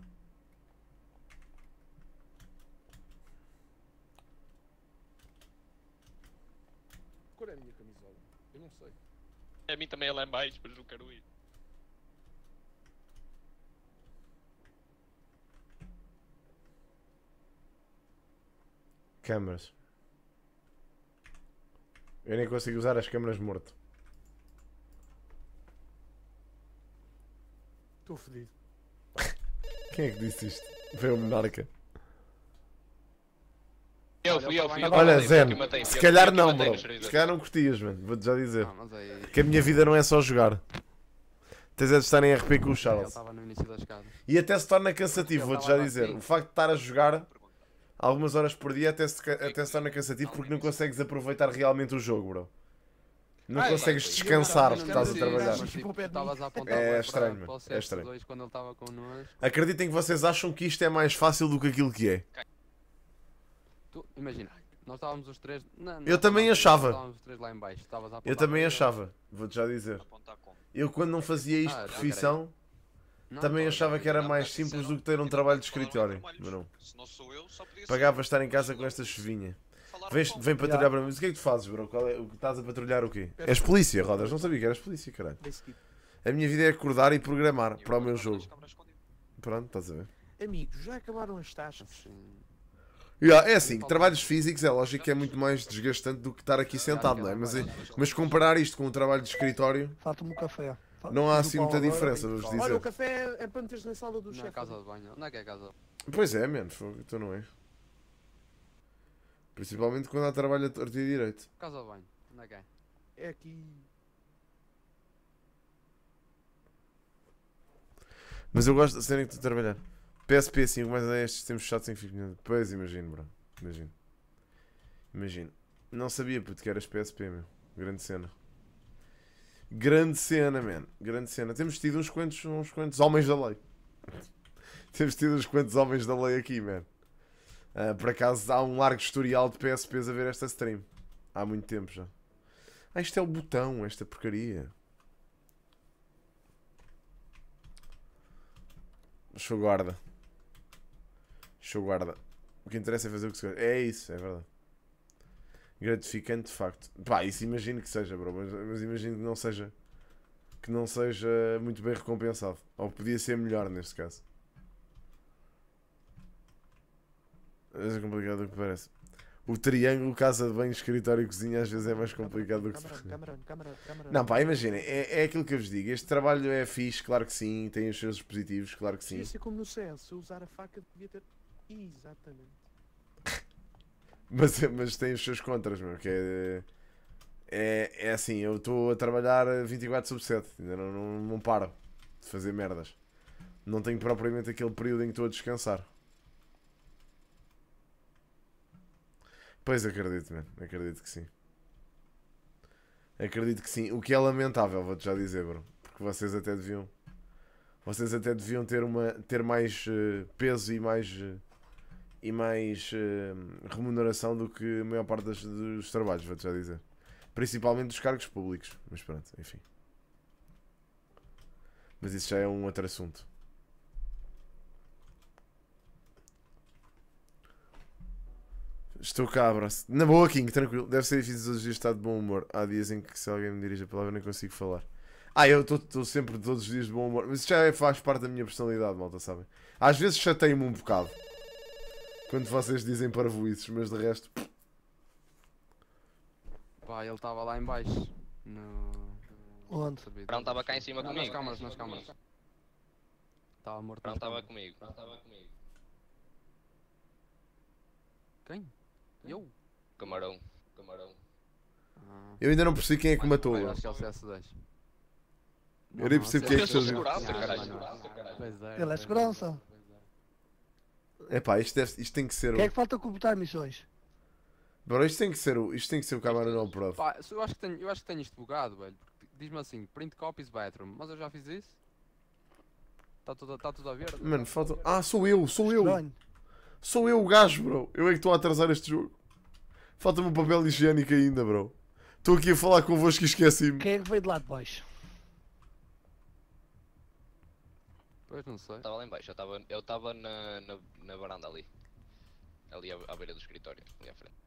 [SPEAKER 8] Que cor é a minha camisola? Eu não sei.
[SPEAKER 7] A mim também é lá em baixo, mas não quero ir.
[SPEAKER 1] Câmaras. Eu nem consigo usar as câmaras morto.
[SPEAKER 4] Estou fodido.
[SPEAKER 1] Quem é que disse isto? Foi o Monarca.
[SPEAKER 7] Eu fui.
[SPEAKER 1] Olha, Zen, se calhar não, bro. Se calhar não curtias, mano. Vou-te já dizer.
[SPEAKER 6] Não, mas aí.
[SPEAKER 1] Que a minha vida não é só jogar. Tens é de estar em RP com o
[SPEAKER 6] Ele
[SPEAKER 1] Charles.
[SPEAKER 6] estava no início da escada.
[SPEAKER 1] E até se torna cansativo,
[SPEAKER 6] Ele
[SPEAKER 1] vou-te já
[SPEAKER 6] tava
[SPEAKER 1] dizer.
[SPEAKER 6] assim.
[SPEAKER 1] O facto de estar a jogar algumas horas por dia até se torna cansativo porque não consegues aproveitar realmente o jogo, bro. Não consegues descansar porque estás a trabalhar.
[SPEAKER 6] Mas tipo, tu estavas a apontar
[SPEAKER 1] É
[SPEAKER 6] para-
[SPEAKER 1] estranho,
[SPEAKER 6] para o
[SPEAKER 1] mano, é estranho.
[SPEAKER 6] CS2 quando ele estava connosco.
[SPEAKER 1] Acreditem que vocês acham que isto é mais fácil do que aquilo que é.
[SPEAKER 6] Tu, imagina, nós estávamos os três.
[SPEAKER 1] Eu também achava.
[SPEAKER 6] Estávamos os três lá em baixo. Estavas a
[SPEAKER 1] Eu
[SPEAKER 6] apontar
[SPEAKER 1] também
[SPEAKER 6] para ele.
[SPEAKER 1] achava, vou-te já dizer.
[SPEAKER 3] Apontar como?
[SPEAKER 1] Eu quando não fazia isto de
[SPEAKER 6] Ah,
[SPEAKER 1] profissão,
[SPEAKER 6] Não,
[SPEAKER 1] também
[SPEAKER 6] não,
[SPEAKER 1] achava que era
[SPEAKER 3] Não,
[SPEAKER 1] mais
[SPEAKER 3] mas
[SPEAKER 1] simples
[SPEAKER 3] disseram-
[SPEAKER 1] do que ter um
[SPEAKER 3] tipo,
[SPEAKER 1] trabalho de
[SPEAKER 3] falaram em
[SPEAKER 1] escritório.
[SPEAKER 3] vermelhos.
[SPEAKER 1] Mas não.
[SPEAKER 3] Se não sou eu, só podia ser.
[SPEAKER 1] Pagava estar em casa com esta chuvinha.
[SPEAKER 3] Falaram
[SPEAKER 1] Vem,
[SPEAKER 3] pão.
[SPEAKER 1] vem patrulhar para mim. Mas o que é que tu fazes, bro? Qual é, estás a patrulhar o quê? És polícia, Rodas? Não sabia que eras polícia, caralho.
[SPEAKER 4] Basic.
[SPEAKER 1] A minha vida é acordar e programar
[SPEAKER 3] E eu
[SPEAKER 1] para o meu
[SPEAKER 3] agora nas
[SPEAKER 1] jogo.
[SPEAKER 3] câmaras escondidas.
[SPEAKER 1] Pronto, estás a ver?
[SPEAKER 4] Amigos, já acabaram as taxas.
[SPEAKER 6] Assim,
[SPEAKER 1] É assim, trabalhos físicos é lógico que é muito mais desgastante do que estar aqui sentado, não é? Mas comparar isto com um trabalho de escritório,
[SPEAKER 5] Falta-me o café.
[SPEAKER 1] não há
[SPEAKER 5] Do
[SPEAKER 1] assim
[SPEAKER 5] pão
[SPEAKER 1] muita
[SPEAKER 5] agora.
[SPEAKER 1] diferença, vou-vos
[SPEAKER 4] Olha, o
[SPEAKER 1] dizer.
[SPEAKER 4] café é para meteres na sala do
[SPEAKER 6] não é
[SPEAKER 4] chefe.
[SPEAKER 6] casa de banho. Onde é que é casa de banho?
[SPEAKER 1] Pois é, menos, então não é. Principalmente quando há trabalho a torto e direito.
[SPEAKER 6] Casa de banho. Onde é que é?
[SPEAKER 4] É aqui.
[SPEAKER 1] Mas eu gosto da cena que estou a trabalhar. PSP 5, mas é estes tempos chatos em que fico. Pois, imagino, bro. Imagino. Imagino. Não sabia, puto, que eras PSP, meu. Grande cena. Grande cena, man. Grande cena. Temos tido uns quantos homens da lei. Temos tido uns quantos homens da lei aqui, man. Por acaso há um largo historial de PSPs a ver esta stream. Há muito tempo já. Ah, isto é o botão, esta porcaria. Show guarda. Show guarda. O que interessa é fazer o que se quer. É isso, é verdade. gratificante de facto. Pá, isso imagino que seja, bro, mas imagino que não seja muito bem recompensado. Ou podia ser melhor neste caso. Mas é complicado do que parece. O triângulo, casa de banho, escritório e cozinha às vezes é mais complicado do que se...
[SPEAKER 4] Câmara.
[SPEAKER 1] Não, pá, imaginem, é aquilo que eu vos digo. Este trabalho é fixe, claro que sim, tem os seus dispositivos, claro que sim.
[SPEAKER 4] Devia ser como no CS, se eu usar a faca devia ter... Exatamente.
[SPEAKER 1] Mas tem os seus contras, meu, que é assim, eu estou a trabalhar 24/7, ainda não paro de fazer merdas. Não tenho propriamente aquele período em que estou a descansar. Pois acredito, man. Acredito que sim. Acredito que sim. O que é lamentável, vou-te já dizer, bro. Porque vocês até deviam ter mais peso e mais remuneração do que a maior parte dos trabalhos, vou-te já dizer. Principalmente dos cargos públicos. Mas pronto, enfim. Mas isso já é um outro assunto. Estou cá, abraço. Na boa, King, tranquilo. Deve ser difícil todos os dias estar de bom humor. Há dias em que se alguém me dirige a palavra nem consigo falar. Eu estou sempre todos os dias de bom humor. Mas isso já faz parte da minha personalidade, malta, sabem? Às vezes chateio-me um bocado. Quando vocês dizem parvoíces, mas de resto...
[SPEAKER 6] Pá, ele estava lá em baixo. No...
[SPEAKER 5] Onde?
[SPEAKER 7] O Brown estava cá em cima
[SPEAKER 6] Nas
[SPEAKER 7] comigo.
[SPEAKER 6] câmaras. Estava morto.
[SPEAKER 7] O Brown
[SPEAKER 6] nas
[SPEAKER 7] estava
[SPEAKER 6] câmaras.
[SPEAKER 7] comigo.
[SPEAKER 6] Quem? Eu?
[SPEAKER 7] Camarão.
[SPEAKER 6] Ah.
[SPEAKER 1] Eu ainda não percebi quem é que matou.
[SPEAKER 6] Eu acho que é o CS2.
[SPEAKER 1] Eu nem percebo quem é que
[SPEAKER 7] Eu sou
[SPEAKER 1] fez isso.
[SPEAKER 7] segurança, caralho.
[SPEAKER 6] Pois é.
[SPEAKER 5] Ele é segurança.
[SPEAKER 1] Epá, isto tem que ser
[SPEAKER 5] Quem é
[SPEAKER 1] o...
[SPEAKER 5] que falta completar missões?
[SPEAKER 1] Bro, isto tem que ser o Camarão no Prod.
[SPEAKER 6] Pá, eu acho que tenho isto bugado, velho. Porque diz-me assim, print copies bathroom. Mas eu já fiz isso? Está tudo a ver?
[SPEAKER 1] Mano, falta... sou eu.
[SPEAKER 5] Estranho.
[SPEAKER 1] Sou eu o gajo, bro. Eu é que estou a atrasar este jogo. Falta-me um papel higiênico ainda, bro. Estou aqui a falar convosco e esqueci-me.
[SPEAKER 5] Quem é que veio de lá de baixo?
[SPEAKER 6] Pois não sei.
[SPEAKER 7] Estava lá em baixo, eu estava na varanda ali. Ali à beira do escritório, ali à frente.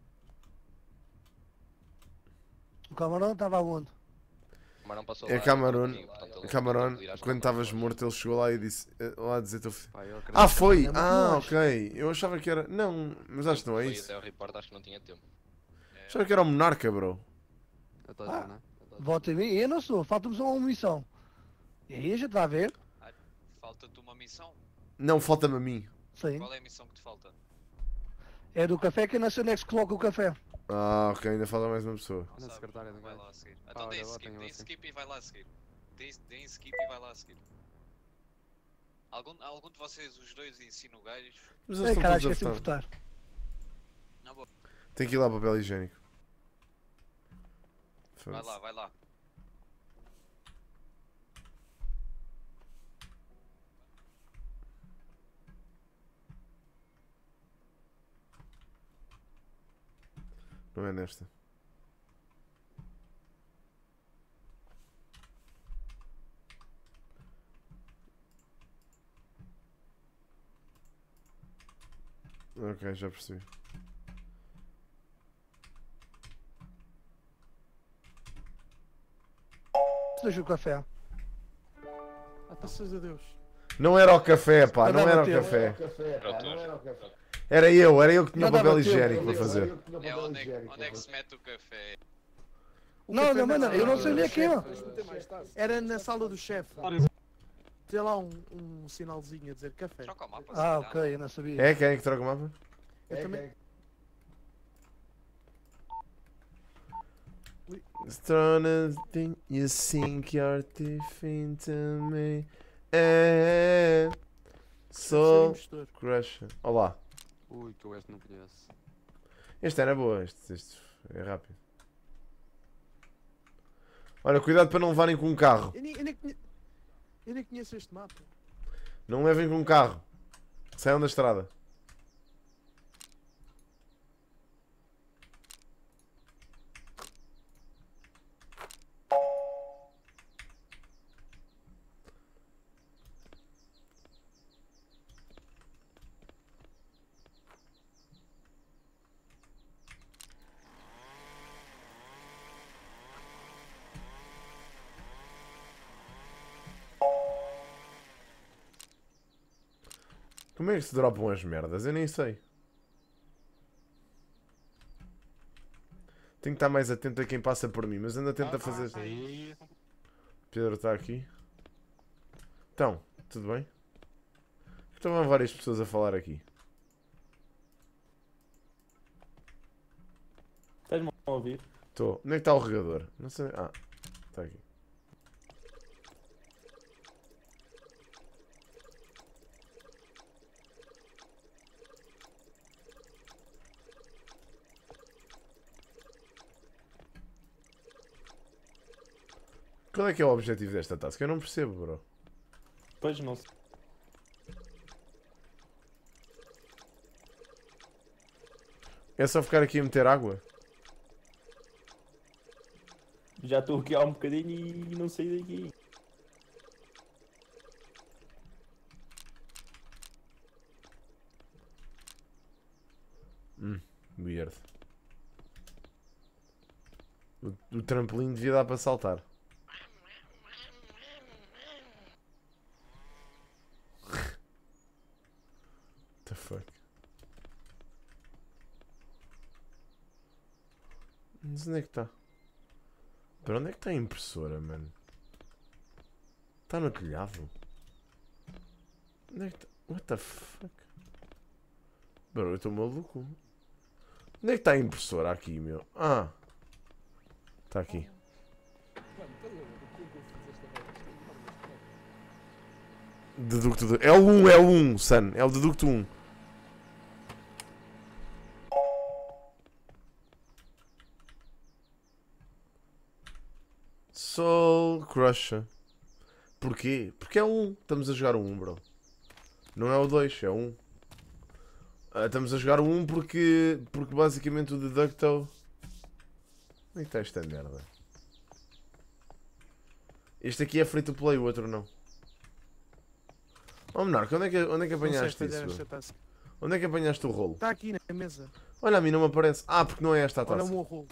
[SPEAKER 5] O camarão estava aonde?
[SPEAKER 7] O Camarão passou
[SPEAKER 1] É
[SPEAKER 7] lá.
[SPEAKER 1] Camarão.
[SPEAKER 7] comigo, portanto, ele
[SPEAKER 1] Camarão,
[SPEAKER 7] tentou pedir às
[SPEAKER 1] quando
[SPEAKER 7] tantas
[SPEAKER 1] estavas
[SPEAKER 7] pessoas.
[SPEAKER 1] morto, ele chegou lá e disse... lá a dizer teu filho.
[SPEAKER 6] Pá, eu acredito que
[SPEAKER 1] Foi?
[SPEAKER 5] É muito longe.
[SPEAKER 1] Ok. Eu achava que era... Não, mas acho que não é
[SPEAKER 7] Foi
[SPEAKER 1] isso.
[SPEAKER 7] até ao report, acho que não tinha tempo.
[SPEAKER 1] Achava que era o Monarca, bro.
[SPEAKER 6] eu estou a dizer, né?
[SPEAKER 5] Volta em mim. Eu não sou. Falta-me só uma missão. E aí a gente vai ver.
[SPEAKER 3] Falta-te uma missão?
[SPEAKER 1] Não, falta-me a mim.
[SPEAKER 5] Sim.
[SPEAKER 3] Qual é a missão que te falta?
[SPEAKER 5] É do café que eu não sei onde é que se coloca o café.
[SPEAKER 1] Ok, ainda falta mais uma pessoa.
[SPEAKER 3] Não
[SPEAKER 6] Na
[SPEAKER 3] sabe?
[SPEAKER 6] secretária do
[SPEAKER 3] Vai
[SPEAKER 6] gajo.
[SPEAKER 3] lá a seguir.
[SPEAKER 6] Ah,
[SPEAKER 3] Então
[SPEAKER 6] olha,
[SPEAKER 3] dê
[SPEAKER 6] lá
[SPEAKER 3] skip,
[SPEAKER 6] tenho
[SPEAKER 3] dê
[SPEAKER 6] assim.
[SPEAKER 3] skip e vai lá a seguir. Dê skip e vai lá a seguir. Algum de vocês, os dois, ensina o gajo?
[SPEAKER 1] Mas
[SPEAKER 5] Ei,
[SPEAKER 1] eles
[SPEAKER 5] cara,
[SPEAKER 1] estão
[SPEAKER 5] esqueci de
[SPEAKER 1] todos a votar.
[SPEAKER 5] votar.
[SPEAKER 3] Na boa.
[SPEAKER 1] Tem que ir lá papel higiênico.
[SPEAKER 3] Vai lá.
[SPEAKER 1] Não é nesta. Ok, já percebi.
[SPEAKER 5] Deixa o café.
[SPEAKER 4] Graças a Deus.
[SPEAKER 1] Não era o café, pá, não
[SPEAKER 5] Mandava
[SPEAKER 1] era o
[SPEAKER 5] teu.
[SPEAKER 1] café.
[SPEAKER 7] Pronto.
[SPEAKER 1] Era eu que tinha o
[SPEAKER 5] Mandava
[SPEAKER 1] papel
[SPEAKER 5] teu.
[SPEAKER 1] higiênico para fazer.
[SPEAKER 3] Onde é que se mete o café?
[SPEAKER 4] O
[SPEAKER 5] Não,
[SPEAKER 4] café
[SPEAKER 5] não,
[SPEAKER 4] na
[SPEAKER 5] mano,
[SPEAKER 4] sala
[SPEAKER 5] eu não
[SPEAKER 4] do
[SPEAKER 5] sei onde é que é.
[SPEAKER 4] chefe.
[SPEAKER 8] Tens de meter mais taças.
[SPEAKER 4] Era na sala do chefe. Tem lá um sinalzinho a dizer café.
[SPEAKER 3] Troca o mapa. se
[SPEAKER 5] Ah,
[SPEAKER 3] calhar.
[SPEAKER 5] ok, eu não sabia.
[SPEAKER 1] É quem é que troca o mapa?
[SPEAKER 4] Eu também.
[SPEAKER 1] Stronger than you think you're different to me. So
[SPEAKER 4] Impostor.
[SPEAKER 1] Crusher. Olá.
[SPEAKER 6] Ui, que eu este não conheço.
[SPEAKER 1] Este era boa, este é rápido. Olha, cuidado para não levarem com um carro.
[SPEAKER 4] Eu nem conheço este mapa.
[SPEAKER 1] Não levem com um carro. Saiam da estrada. Como é que se dropam as merdas? Eu nem sei. Tenho que estar mais atento a quem passa por mim, mas ando atento a fazer. Pedro está aqui. Então, tudo bem? Estão várias pessoas a falar aqui.
[SPEAKER 9] Estás-me a ouvir?
[SPEAKER 1] Estou. Onde é que está o regador? Não sei. Ah, está aqui. Qual é que é o objetivo desta task? Eu não percebo, bro.
[SPEAKER 9] Pois não sei.
[SPEAKER 1] É só ficar aqui a meter água?
[SPEAKER 9] Já estou aqui há um bocadinho e não saí daqui.
[SPEAKER 1] Weird. O trampolim devia dar para saltar. What the fuck? Mas onde é que está? Para onde é que está a impressora, mano? Está no telhado? Onde é que está? What the fuck? Bro, eu estou maluco. Onde é que está a impressora aqui, meu? Ah! Está aqui.
[SPEAKER 8] Mano, estás a ver o que eu fiz esta merda? Isto é enorme, este copo.
[SPEAKER 1] Deducto de... É o 1, é o 1, Sun. É o deducto 1. Soul Crusher. Porquê? Porque é o 1. Estamos a jogar o 1, bro. Não é o 2, é o 1. Estamos a jogar o 1 porque basicamente o Deducto... Onde é que está esta merda? Este aqui é free to play, o outro não. Oh, Monarca, onde é que apanhaste isso? Onde é que apanhaste o rolo?
[SPEAKER 4] Está aqui na mesa.
[SPEAKER 1] Olha, a mim não me aparece. Ah, porque não é esta a
[SPEAKER 4] Olha o
[SPEAKER 1] taça.
[SPEAKER 4] meu rolo.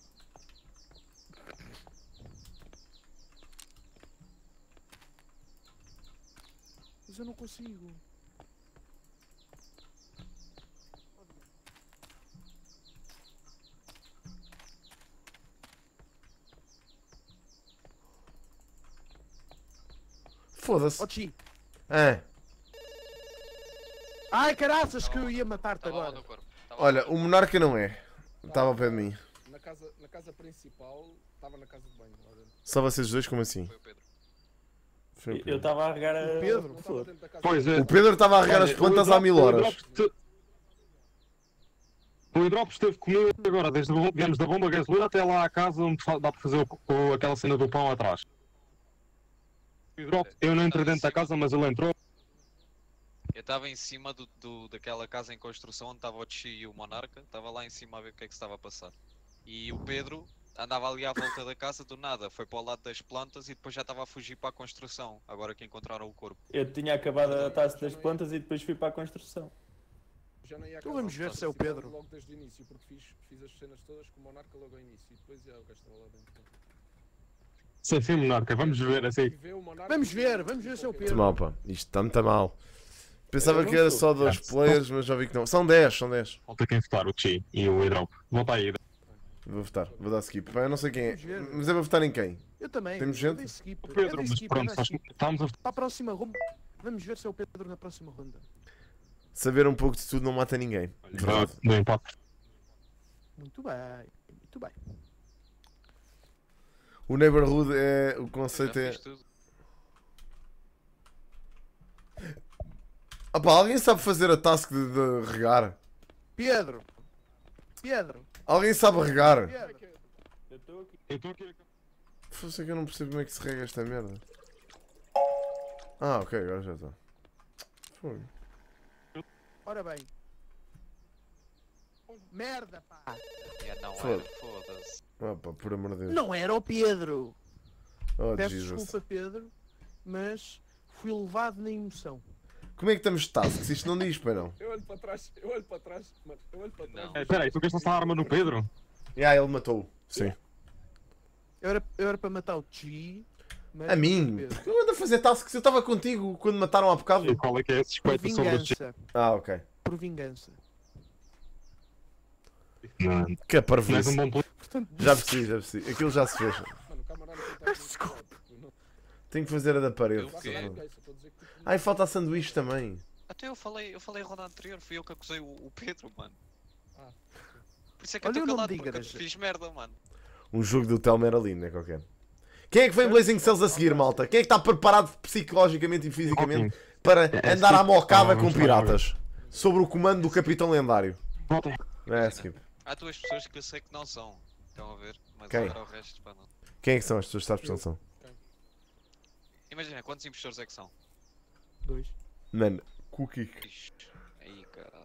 [SPEAKER 4] Mas eu não consigo.
[SPEAKER 1] Foda-se.
[SPEAKER 4] Oh, Chi.
[SPEAKER 1] Ah,
[SPEAKER 4] Ai, caraças, que eu ia matar-te
[SPEAKER 3] Estava lá
[SPEAKER 4] agora.
[SPEAKER 3] no corpo. Tava
[SPEAKER 1] olha,
[SPEAKER 3] lá.
[SPEAKER 1] o Monarca não é. Estava ao pé de mim.
[SPEAKER 8] Na casa principal, estava na casa de banho lá dentro.
[SPEAKER 1] Só vocês dois, como assim?
[SPEAKER 3] Foi o Pedro.
[SPEAKER 1] Foi o
[SPEAKER 9] Eu
[SPEAKER 1] Pedro.
[SPEAKER 9] estava a regar a...
[SPEAKER 4] Pedro?
[SPEAKER 8] Não estava
[SPEAKER 9] flor.
[SPEAKER 8] dentro da casa
[SPEAKER 2] Pois
[SPEAKER 8] de
[SPEAKER 2] é.
[SPEAKER 8] banho.
[SPEAKER 1] O Pedro estava a regar as
[SPEAKER 2] Olha,
[SPEAKER 1] plantas há 1000 horas.
[SPEAKER 2] O Hidrop esteve comigo agora, desde viemos da bomba de gasolina até lá à casa onde dá para fazer aquela cena do pão atrás. O Hidrop, eu não entrei dentro da casa, mas ele entrou.
[SPEAKER 3] Eu estava em cima daquela casa em construção onde estava o Chi e o Monarca. Estava lá em cima a ver o que é que se estava a passar. E o Pedro andava ali à volta da casa do nada. Foi para o lado das plantas e depois já estava a fugir para a construção. Agora que encontraram o corpo.
[SPEAKER 9] Eu tinha acabado a taça das plantas e depois fui para a construção.
[SPEAKER 8] Já não ia à
[SPEAKER 4] Então
[SPEAKER 8] casa
[SPEAKER 4] vamos
[SPEAKER 8] de
[SPEAKER 4] ver
[SPEAKER 8] banho,
[SPEAKER 4] se é o
[SPEAKER 8] tive
[SPEAKER 4] Pedro.
[SPEAKER 8] Logo desde o início, porque fiz as cenas todas com o Monarca logo ao início. E depois o gajo estava lá dentro.
[SPEAKER 2] Sim, Monarca, vamos ver assim.
[SPEAKER 8] E vê o Monarca
[SPEAKER 4] Vamos
[SPEAKER 8] e
[SPEAKER 4] ver
[SPEAKER 8] o
[SPEAKER 4] se é o
[SPEAKER 1] Muito
[SPEAKER 4] Pedro.
[SPEAKER 1] mal, pá. Isto está muito mal. Pensava
[SPEAKER 9] Eu
[SPEAKER 1] que
[SPEAKER 9] não
[SPEAKER 1] era
[SPEAKER 9] sou.
[SPEAKER 1] só 2 players, mas já vi que não. São 10, são 10.
[SPEAKER 2] Falta quem votar, o Chi e o Hidrop. Volta aí.
[SPEAKER 1] Vou votar, vou dar skip. Pá, eu não sei quem é.
[SPEAKER 4] Vamos ver.
[SPEAKER 1] Mas eu vou votar em quem?
[SPEAKER 4] Eu também.
[SPEAKER 1] Temos
[SPEAKER 4] eu
[SPEAKER 1] gente?
[SPEAKER 4] dei skip.
[SPEAKER 2] O
[SPEAKER 4] Eu
[SPEAKER 2] Pedro,
[SPEAKER 4] dei
[SPEAKER 2] mas
[SPEAKER 4] skip,
[SPEAKER 2] pronto,
[SPEAKER 4] eu dei skip.
[SPEAKER 2] estamos a...
[SPEAKER 4] Para a próxima ronda. Vamos ver se é o Pedro na próxima ronda.
[SPEAKER 1] Saber um pouco de tudo não mata ninguém. Verdade.
[SPEAKER 2] Não importa.
[SPEAKER 4] Muito bem. Muito bem.
[SPEAKER 1] O neighborhood é. O
[SPEAKER 3] Já
[SPEAKER 1] conceito é.
[SPEAKER 3] fiz tudo.
[SPEAKER 1] Ah pá, alguém sabe fazer a task de regar?
[SPEAKER 4] Pedro. Pedro.
[SPEAKER 1] Alguém sabe regar?
[SPEAKER 4] Pedro.
[SPEAKER 9] Eu estou aqui.
[SPEAKER 2] Eu estou aqui.
[SPEAKER 1] Fosse que eu não percebo como é que se rega esta merda. Ah, ok, agora já está. Foi.
[SPEAKER 4] Ora bem. Merda, pá.
[SPEAKER 3] Não era,
[SPEAKER 1] Foda.
[SPEAKER 3] foda-se.
[SPEAKER 1] Ah pá, por amor de Deus.
[SPEAKER 4] Não era o Pedro.
[SPEAKER 1] Oh,
[SPEAKER 4] Peço
[SPEAKER 1] Jesus.
[SPEAKER 4] desculpa, Pedro, mas fui levado na emoção.
[SPEAKER 1] Como é que estamos de tasks? Isto não diz, pai não.
[SPEAKER 8] Eu olho para trás, mano, eu olho para trás.
[SPEAKER 3] Não.
[SPEAKER 2] Espera aí, tu gastaste a arma no Pedro?
[SPEAKER 1] Ah, ele matou. Sim.
[SPEAKER 4] Eu era para matar o Chi, Mas,
[SPEAKER 1] A mim?
[SPEAKER 4] Pedro,
[SPEAKER 1] Porque eu ando a fazer tasks. Eu estava contigo quando mataram há bocado.
[SPEAKER 2] E qual é que é a
[SPEAKER 4] Por
[SPEAKER 2] suspeita sobre o
[SPEAKER 4] vingança.
[SPEAKER 1] Ah, ok.
[SPEAKER 4] Por vingança.
[SPEAKER 2] Não,
[SPEAKER 1] Que
[SPEAKER 2] não és um
[SPEAKER 1] parvoíce.
[SPEAKER 2] bom político.
[SPEAKER 4] Portanto,
[SPEAKER 1] Já percebi. Aquilo já se fez.
[SPEAKER 8] Mano, o camarada não está
[SPEAKER 4] Desculpa.
[SPEAKER 1] Tenho que fazer a da parede.
[SPEAKER 3] Eu
[SPEAKER 8] Vai
[SPEAKER 3] quê?
[SPEAKER 8] falar com isso, eu estou a dizer que tipo,
[SPEAKER 1] Ai, falta a sanduíche também.
[SPEAKER 3] Até eu falei a ronda anterior, fui eu que acusei o Pedro, mano.
[SPEAKER 8] Ah,
[SPEAKER 3] Por isso é que eu
[SPEAKER 4] Olha
[SPEAKER 3] estou
[SPEAKER 4] o nome
[SPEAKER 3] calado,
[SPEAKER 4] da
[SPEAKER 3] porque eu
[SPEAKER 4] igreja.
[SPEAKER 3] fiz merda, mano.
[SPEAKER 1] Um jogo do Telmo era lindo, não é qualquer. Quem é que vem Blazing Cells a seguir, malta? Quem é que está preparado psicologicamente e fisicamente para andar à mocada com piratas? Sobre o comando do Capitão Lendário.
[SPEAKER 2] Voltem.
[SPEAKER 1] É, Skip.
[SPEAKER 3] Há duas pessoas que eu sei que não são. Estão a ver? Mas
[SPEAKER 1] Quem?
[SPEAKER 3] agora o resto, pá, não.
[SPEAKER 1] Quem é que são as pessoas que sabes quem são?
[SPEAKER 3] Imagina, quantos impostores é que são?
[SPEAKER 4] 2.
[SPEAKER 1] Mano, Cookie.
[SPEAKER 3] Ixi, aí, caralho.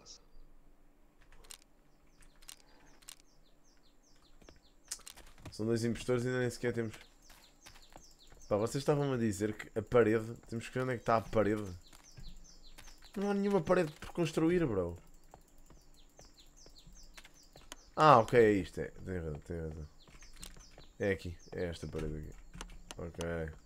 [SPEAKER 1] São 2 impostores e ainda nem sequer temos. Pá, vocês estavam a dizer que a parede. Temos que ver onde é que está a parede. Não há nenhuma parede por construir, bro. Ah, ok, é isto. É. Tem razão. É aqui. É esta parede aqui. Ok.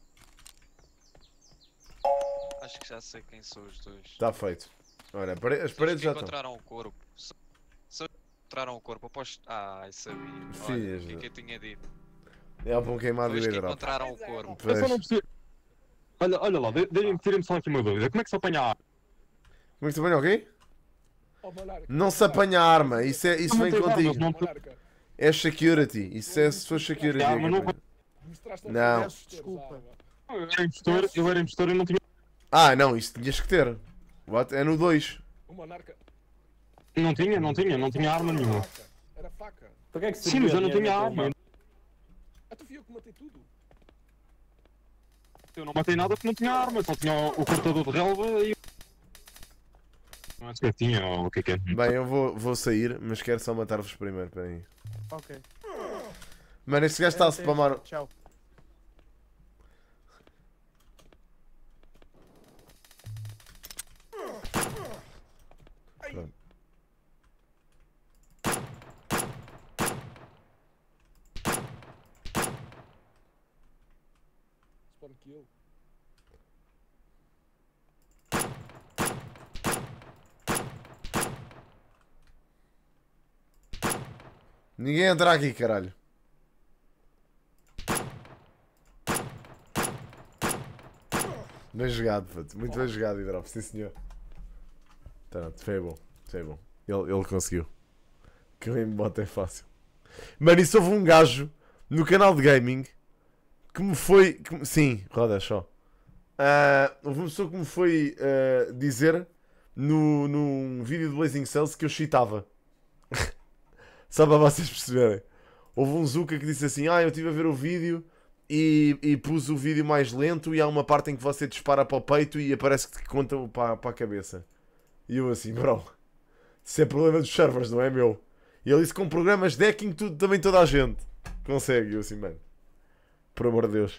[SPEAKER 3] Acho que já sei quem são os dois.
[SPEAKER 1] Está feito. Olha, as
[SPEAKER 3] São os
[SPEAKER 1] paredes
[SPEAKER 3] que
[SPEAKER 1] já estão.
[SPEAKER 3] encontraram o corpo. Se encontraram o corpo, aposto. Ah, sabia.
[SPEAKER 1] Filhas
[SPEAKER 3] Olha, o que é
[SPEAKER 1] de-
[SPEAKER 3] que eu tinha dito?
[SPEAKER 1] É o pão queimado
[SPEAKER 3] Foi
[SPEAKER 1] e
[SPEAKER 3] os
[SPEAKER 1] o
[SPEAKER 3] que
[SPEAKER 1] hidrop.
[SPEAKER 3] encontraram o corpo.
[SPEAKER 2] Eu só não
[SPEAKER 1] Pois.
[SPEAKER 2] percebi. Olha lá, tirem-me só aqui uma dúvida. Como é que se apanha a arma?
[SPEAKER 1] Como é que se apanha alguém?
[SPEAKER 8] oh, monarca.
[SPEAKER 1] Não se apanha a arma. Isso
[SPEAKER 2] Não
[SPEAKER 1] vem
[SPEAKER 2] tem armas,
[SPEAKER 1] contigo.
[SPEAKER 2] não-
[SPEAKER 8] Monarca,
[SPEAKER 1] É security. Isso é se for security.
[SPEAKER 2] Ah,
[SPEAKER 1] é que
[SPEAKER 2] mas não-
[SPEAKER 1] apanha.
[SPEAKER 8] mostraste
[SPEAKER 1] Não.
[SPEAKER 8] Peço
[SPEAKER 4] Desculpa.
[SPEAKER 2] Eu era impostor e não tinha.
[SPEAKER 1] Ah, não. Isso tinhas que ter. What? É no 2.
[SPEAKER 8] O monarca.
[SPEAKER 2] Não tinha arma nenhuma.
[SPEAKER 8] Faca. Era faca.
[SPEAKER 9] Para que é que
[SPEAKER 2] Sim, mas eu não
[SPEAKER 9] serviu
[SPEAKER 2] tinha
[SPEAKER 9] a dinheiro
[SPEAKER 2] arma.
[SPEAKER 8] Até fui eu que matei tudo.
[SPEAKER 2] Eu não matei nada porque não tinha arma, só tinha o cortador de relva e. Não acho que eu tinha, ou o que é.
[SPEAKER 1] Bem, eu vou sair, mas quero só matar-vos primeiro. Peraí.
[SPEAKER 4] Ok.
[SPEAKER 1] Mano, este gajo está a spamar.
[SPEAKER 4] Tchau.
[SPEAKER 1] Pronto.
[SPEAKER 8] Spawn kill.
[SPEAKER 1] Ninguém entra aqui, caralho. Bem jogado, puto. Muito bem jogado, Hidrop. Sim, senhor. Pronto, foi bom. Foi bom. Ele conseguiu. Que bem me bota é fácil. Mano, isso houve um gajo no canal de gaming que me foi. Sim, roda só. Houve uma pessoa que me foi dizer num vídeo de Blazing Cells que eu cheatava. Só para vocês perceberem. Houve um Zuka que disse assim: eu estive a ver o vídeo e pus o vídeo mais lento e há uma parte em que você dispara para o peito e aparece que te conta para a cabeça. E eu assim, bro, isso é problema dos servers, não é meu. E ele disse que com programas de hacking também toda a gente consegue. E eu assim, mano, por amor de Deus.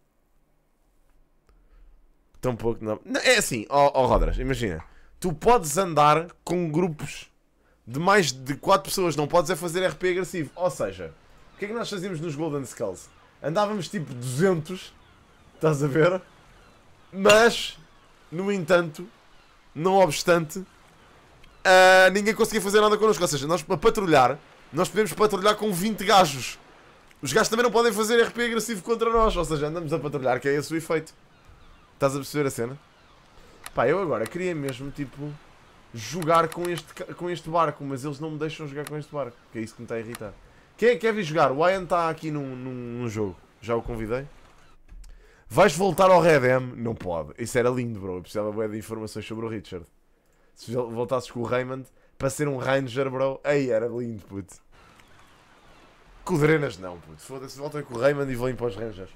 [SPEAKER 1] Tão pouco, não. É assim, ó Rodras, imagina. Tu podes andar com grupos de mais de 4 pessoas, não podes é fazer RP agressivo. Ou seja, o que é que nós fazíamos nos Golden Skulls? Andávamos tipo 200, estás a ver? Mas, no entanto, não obstante, ninguém conseguia fazer nada connosco. Ou seja, nós para patrulhar, nós podemos patrulhar com 20 gajos. Os gajos também não podem fazer RP agressivo contra nós. Ou seja, andamos a patrulhar, que é esse o efeito. Estás a perceber a cena? Pá, eu agora queria mesmo, tipo, jogar com este barco, mas eles não me deixam jogar com este barco, que é isso que me está a irritar. Quem é que quer vir jogar? O Ian está aqui num jogo. Já o convidei. Vais voltar ao Red M? Não pode. Isso era lindo, bro. Eu precisava bué de informações sobre o Richard. Se voltasses com o Raymond para ser um Ranger, bro. Aí era lindo, puto. Com o Drenas não, puto. Foda-se, voltem com o Raymond e vão para os Rangers.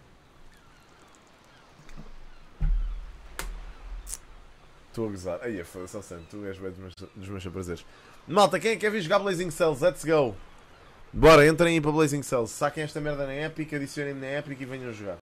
[SPEAKER 1] Estou a gozar. Aí, foda-se, ao santo. Tu és bem dos meus prazeres. Malta, quem é que quer vir jogar Blazing Cells? Let's go. Bora, entrem aí para Blazing Cells. Saquem esta merda na Epic, adicionem-me na Epic e venham jogar.